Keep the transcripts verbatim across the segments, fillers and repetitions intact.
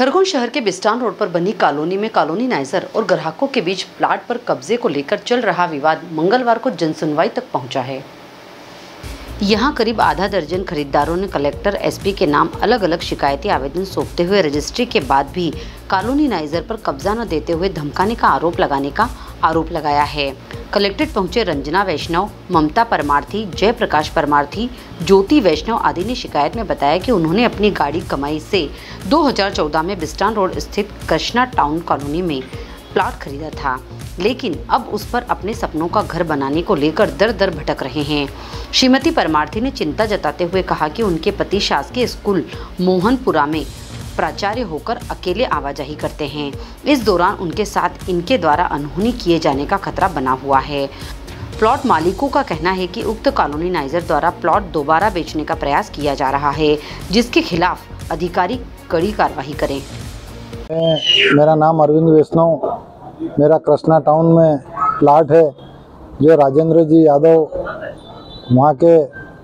खरगोन शहर के बिस्टान रोड पर बनी कॉलोनी में कॉलोनी नाइजर और ग्राहकों के बीच प्लाट पर कब्जे को लेकर चल रहा विवाद मंगलवार को जनसुनवाई तक पहुंचा है। यहां करीब आधा दर्जन खरीदारों ने कलेक्टर, एसपी के नाम अलग अलग शिकायती आवेदन सौंपते हुए रजिस्ट्री के बाद भी कॉलोनी नाइजर पर कब्जा न देते हुए धमकाने का आरोप लगाने का आरोप लगाया है। कलेक्ट्रेट पहुंचे रंजना वैष्णव, ममता परमार्थी, जयप्रकाश परमार्थी, ज्योति वैष्णव आदि ने शिकायत में बताया कि उन्होंने अपनी गाड़ी कमाई से दो हज़ार चौदह में बिस्टान रोड स्थित कृष्णा टाउन कॉलोनी में प्लॉट खरीदा था, लेकिन अब उस पर अपने सपनों का घर बनाने को लेकर दर दर भटक रहे हैं। श्रीमती परमार्थी ने चिंता जताते हुए कहा कि उनके पति शासकीय स्कूल मोहनपुरा में प्राचार्य होकर अकेले आवाजाही करते हैं। इस दौरान उनके साथ इनके द्वारा अनहोनी किए जाने का खतरा बना हुआ है। प्लॉट मालिकों का कहना है कि उक्त कॉलोनी नाइजर द्वारा प्लॉट दोबारा बेचने का प्रयास किया जा रहा है, जिसके खिलाफ अधिकारी कड़ी कार्रवाई करें। मेरा नाम अरविंद वैष्णव, मेरा कृष्णा टाउन में प्लाट है जो राजेंद्र जी यादव वहाँ के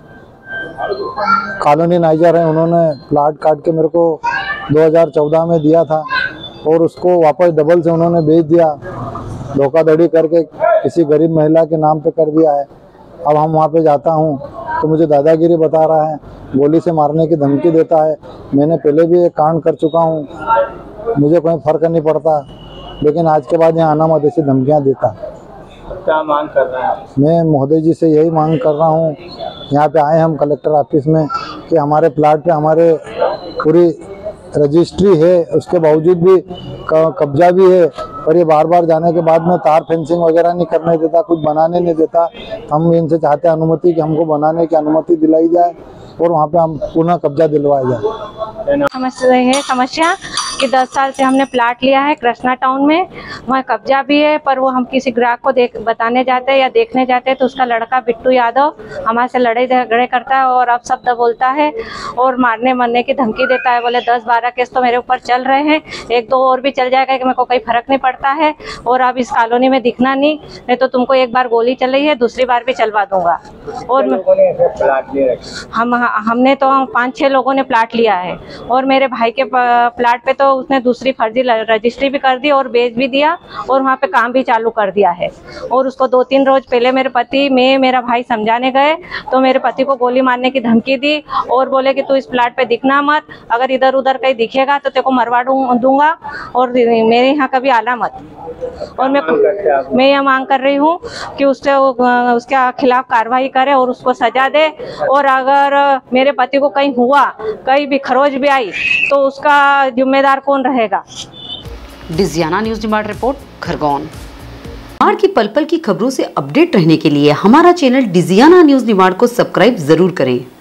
कॉलोनी नाइजर हैं, उन्होंने प्लाट काट के मेरे को दो हज़ार चौदह में दिया था और उसको वापस डबल से उन्होंने बेच दिया, धोखाधड़ी करके किसी गरीब महिला के नाम पे कर दिया है। अब हम वहाँ पे जाता हूँ तो मुझे दादागिरी बता रहा है, गोली से मारने की धमकी देता है। मैंने पहले भी एक कांड कर चुका हूँ, मुझे कोई फर्क नहीं पड़ता, लेकिन आज के बाद यहाँ आना मत ऐसी धमकियाँ देता। क्या मांग कर रहे हैं? मैं महोदय जी से यही मांग कर रहा हूँ, यहाँ पे आए हम कलेक्टर ऑफिस में कि हमारे प्लाट पे हमारे पूरी रजिस्ट्री है, उसके बावजूद भी कब्जा भी है, और ये बार बार जाने के बाद में तार फेंसिंग वगैरह नहीं करने देता, कुछ बनाने नहीं देता। हम इनसे चाहते हैं अनुमति कि हमको बनाने की अनुमति दिलाई जाए और वहाँ पे हम पुनः कब्जा दिलवाया जाए। समस्या है समस्या कि दस साल से हमने प्लाट लिया है कृष्णा टाउन में, वहाँ कब्जा भी है, पर वो हम किसी ग्राहक को देख बताने जाते हैं या देखने जाते हैं तो उसका लड़का बिट्टू यादव हमारे से लड़ाई झगड़े करता है और अब शब्द बोलता है और मारने मरने की धमकी देता है। बोले दस बारह केस तो मेरे ऊपर चल रहे हैं, एक दो और भी चल जाएगा कि मेरे को कोई फर्क नहीं पड़ता है, और अब इस कॉलोनी में दिखना नहीं, नहीं तो तुमको एक बार गोली चल रही है दूसरी बार भी चलवा दूंगा। और हम हमने तो पाँच छः लोगों ने प्लाट लिया है और मेरे भाई के प्लाट पे तो उसने दूसरी फर्जी रजिस्ट्री भी कर दी और बेच भी दिया और वहाँ पे काम भी चालू कर दिया है। और उसको दो तीन रोज पहले मेरे पति मैं मेरा भाई समझाने गए तो मेरे पति को गोली मारने की धमकी दी और बोले कि तू इस प्लाट पे दिखना मत, अगर इधर उधर कहीं दिखेगा तो तेरे को मरवा दूंगा और मेरे यहाँ कभी आना मत। और मैं मैं यह मांग कर रही हूँ कि उससे उसके खिलाफ कार्रवाई करे और उसको सजा दे, और अगर मेरे पति को कहीं हुआ, कहीं भी खरोच भी आई तो उसका जिम्मेदार कौन रहेगा। Digiana news demand report, Khargone. Nimar की पल पल की खबरों से अपडेट रहने के लिए हमारा चैनल डिजियाना न्यूज निमाड़ को सब्सक्राइब जरूर करें।